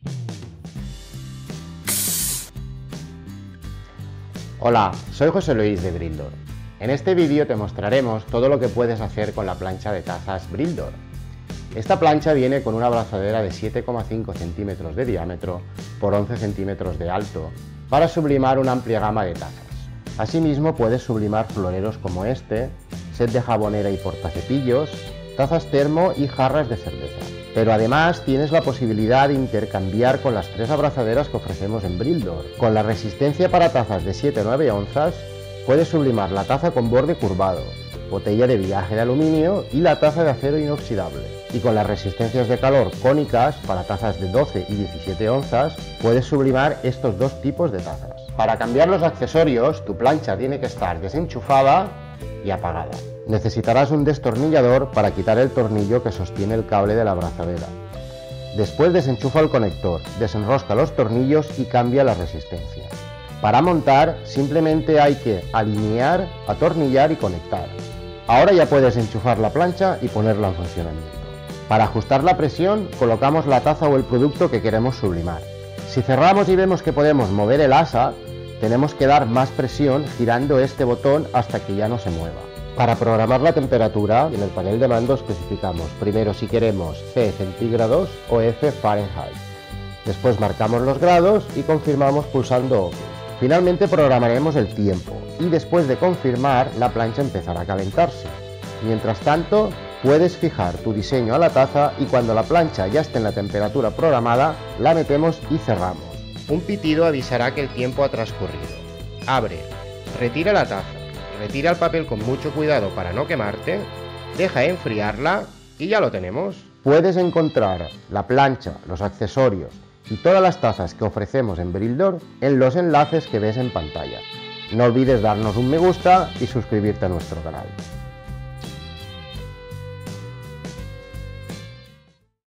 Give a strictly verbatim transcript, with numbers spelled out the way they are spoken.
Hola, soy José Luis de Brildor. En este vídeo te mostraremos todo lo que puedes hacer con la plancha de tazas Brildor. Esta plancha viene con una abrazadera de siete coma cinco centímetros de diámetro por once centímetros de alto para sublimar una amplia gama de tazas. Asimismo puedes sublimar floreros como este, set de jabonera y portacepillos, tazas termo y jarras de cerveza. Pero además tienes la posibilidad de intercambiar con las tres abrazaderas que ofrecemos en Brildor. Con la resistencia para tazas de siete a nueve onzas, puedes sublimar la taza con borde curvado, botella de viaje de aluminio y la taza de acero inoxidable. Y con las resistencias de calor cónicas para tazas de doce y diecisiete onzas, puedes sublimar estos dos tipos de tazas. Para cambiar los accesorios, tu plancha tiene que estar desenchufada y apagada. Necesitarás un destornillador para quitar el tornillo que sostiene el cable de la abrazadera. Después desenchufa el conector, desenrosca los tornillos y cambia la resistencia. Para montar simplemente hay que alinear, atornillar y conectar. Ahora ya puedes enchufar la plancha y ponerla en funcionamiento. Para ajustar la presión colocamos la taza o el producto que queremos sublimar. Si cerramos y vemos que podemos mover el asa, tenemos que dar más presión girando este botón hasta que ya no se mueva. Para programar la temperatura, en el panel de mando especificamos primero si queremos C centígrados o F Fahrenheit. Después marcamos los grados y confirmamos pulsando OK. Finalmente programaremos el tiempo y después de confirmar la plancha empezará a calentarse. Mientras tanto, puedes fijar tu diseño a la taza y cuando la plancha ya esté en la temperatura programada, la metemos y cerramos. Un pitido avisará que el tiempo ha transcurrido. Abre, retira la taza. Retira el papel con mucho cuidado para no quemarte, deja enfriarla y ya lo tenemos. Puedes encontrar la plancha, los accesorios y todas las tazas que ofrecemos en Brildor en los enlaces que ves en pantalla. No olvides darnos un me gusta y suscribirte a nuestro canal.